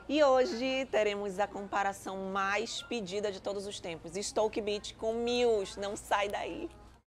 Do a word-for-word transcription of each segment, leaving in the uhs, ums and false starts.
E hoje teremos a comparação mais pedida de todos os tempos, Stoke Beach com Mills, não sai daí.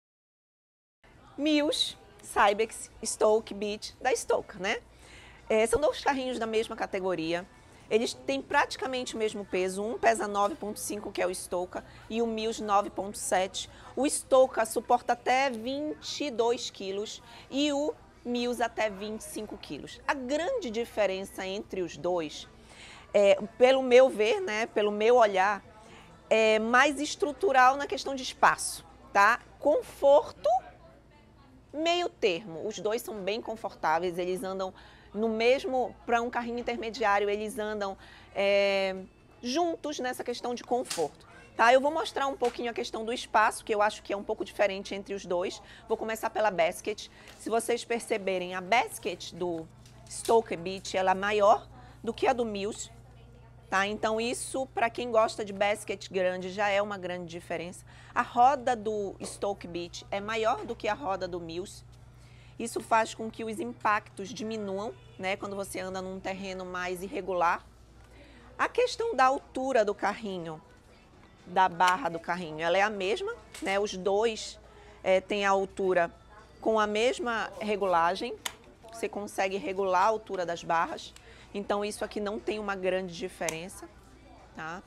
Mills, Cybex, Stoke Beach, da Stoka, né? É, são dois carrinhos da mesma categoria, eles têm praticamente o mesmo peso, um pesa nove vírgula cinco, que é o Stoka, e o Mills nove vírgula sete. O Stoka suporta até vinte e dois quilos e o Mills até vinte e cinco quilos. A grande diferença entre os dois, é, pelo meu ver, né, pelo meu olhar, é mais estrutural na questão de espaço, tá? Conforto, meio termo. Os dois são bem confortáveis, eles andam no mesmo, para um carrinho intermediário, eles andam é, juntos nessa questão de conforto. Tá? Eu vou mostrar um pouquinho a questão do espaço, que eu acho que é um pouco diferente entre os dois. Vou começar pela basket. Se vocês perceberem, a basket do Stoke Beach, ela é maior do que a do Mills. Tá? Então isso, para quem gosta de basket grande, já é uma grande diferença. A roda do Stoke Beach é maior do que a roda do Mills. Isso faz com que os impactos diminuam, né, quando você anda num terreno mais irregular. A questão da altura do carrinho, da barra do carrinho, ela é a mesma, né? Os dois é, têm a altura com a mesma regulagem. Você consegue regular a altura das barras. Então isso aqui não tem uma grande diferença, tá?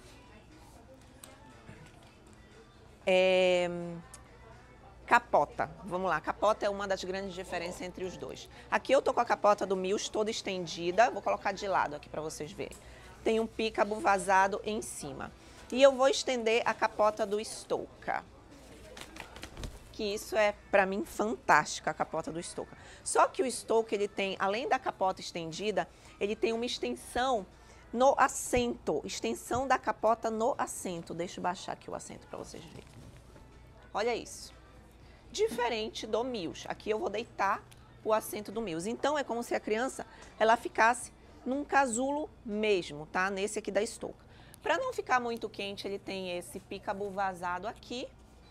É... Capota, vamos lá, capota é uma das grandes diferenças entre os dois. Aqui eu tô com a capota do Mills toda estendida, vou colocar de lado aqui para vocês verem. Tem um pícabo vazado em cima. E eu vou estender a capota do Stoka. Que isso é, para mim, fantástica, a capota do Stoka. Só que o Stoka, ele tem, além da capota estendida, ele tem uma extensão no assento, extensão da capota no assento. Deixa eu baixar aqui o assento para vocês verem. Olha isso. Diferente do Mills. Aqui eu vou deitar o assento do Mills. Então, é como se a criança ela ficasse num casulo mesmo, tá? Nesse aqui da Stoka. Para não ficar muito quente, ele tem esse pícabo vazado aqui.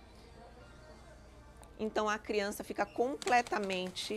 Então, a criança fica completamente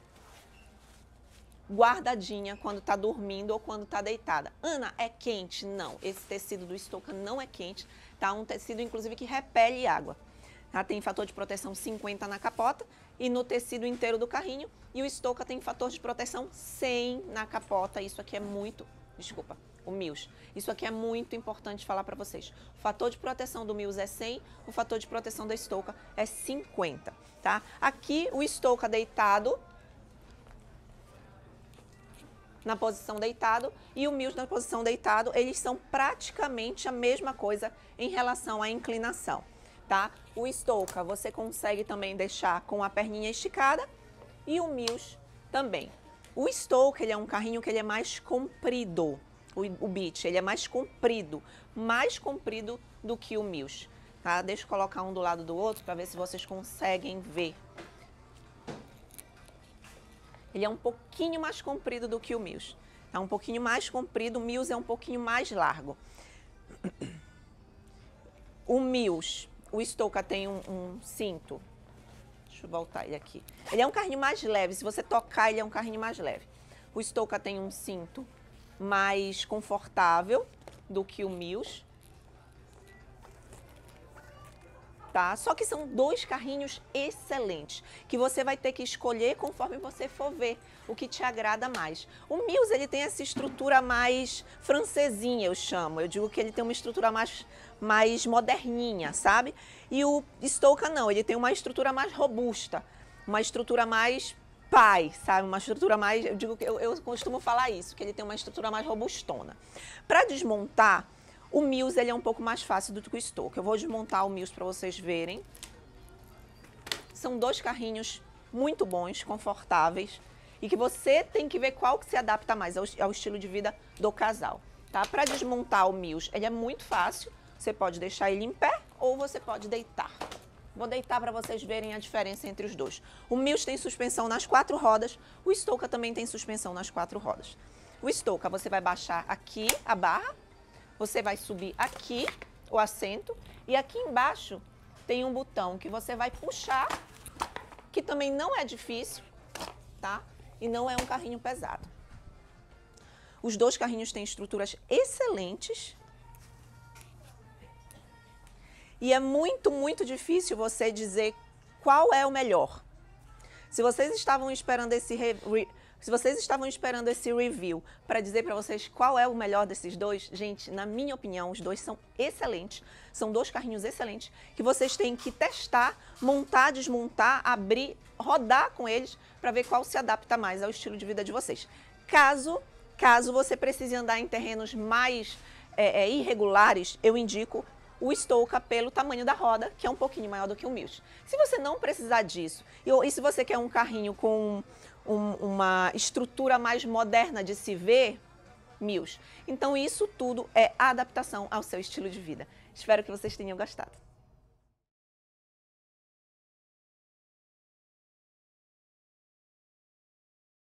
guardadinha quando tá dormindo ou quando tá deitada. Ana, é quente? Não. Esse tecido do Stoka não é quente, tá? Um tecido, inclusive, que repele água. Tá? Tem fator de proteção cinquenta na capota e no tecido inteiro do carrinho. E o Stoka tem fator de proteção cem na capota. Isso aqui é muito... Desculpa, o Mills. Isso aqui é muito importante falar para vocês. O fator de proteção do Mills é cem, o fator de proteção da Stoka é cinquenta, tá? Aqui o Stoka deitado, na posição deitado, e o Mills na posição deitado, eles são praticamente a mesma coisa em relação à inclinação. Tá? O Stoka você consegue também deixar com a perninha esticada e o Mills também. O Stoka, ele é um carrinho que ele é mais comprido, o, o Beach, ele é mais comprido, mais comprido do que o Mills. Tá? Deixa eu colocar um do lado do outro para ver se vocês conseguem ver. Ele é um pouquinho mais comprido do que o Mills. É um pouquinho mais comprido, o Mills é um pouquinho mais largo. O Mills... O Stoka tem um, um cinto, deixa eu voltar ele aqui. Ele é um carrinho mais leve, se você tocar ele é um carrinho mais leve. O Stoka tem um cinto mais confortável do que o Mills. Tá? Só que são dois carrinhos excelentes, que você vai ter que escolher conforme você for ver o que te agrada mais. O Mills, ele tem essa estrutura mais francesinha, eu chamo. Eu digo que ele tem uma estrutura mais, mais moderninha, sabe? E o Stoka não, ele tem uma estrutura mais robusta, uma estrutura mais pai, sabe? Uma estrutura mais, eu digo que eu, eu costumo falar isso, que ele tem uma estrutura mais robustona. Para desmontar, o Mills, ele é um pouco mais fácil do que o Stoka. Eu vou desmontar o Mills para vocês verem. São dois carrinhos muito bons, confortáveis, e que você tem que ver qual que se adapta mais ao, ao estilo de vida do casal. Tá? Para desmontar o Mills, ele é muito fácil. Você pode deixar ele em pé ou você pode deitar. Vou deitar para vocês verem a diferença entre os dois. O Mills tem suspensão nas quatro rodas, o Stoka também tem suspensão nas quatro rodas. O Stoka, você vai baixar aqui a barra, você vai subir aqui o assento e aqui embaixo tem um botão que você vai puxar, que também não é difícil, tá? E não é um carrinho pesado. Os dois carrinhos têm estruturas excelentes. E é muito, muito difícil você dizer qual é o melhor. Se vocês estavam esperando esse, se vocês estavam esperando esse review para dizer para vocês qual é o melhor desses dois, gente, na minha opinião, os dois são excelentes. São dois carrinhos excelentes que vocês têm que testar, montar, desmontar, abrir, rodar com eles para ver qual se adapta mais ao estilo de vida de vocês. Caso, caso você precise andar em terrenos mais é, é, irregulares, eu indico o Stoker pelo tamanho da roda, que é um pouquinho maior do que o Mills. Se você não precisar disso, e, e se você quer um carrinho com um, uma estrutura mais moderna de se ver, Mills. Então isso tudo é adaptação ao seu estilo de vida. Espero que vocês tenham gostado.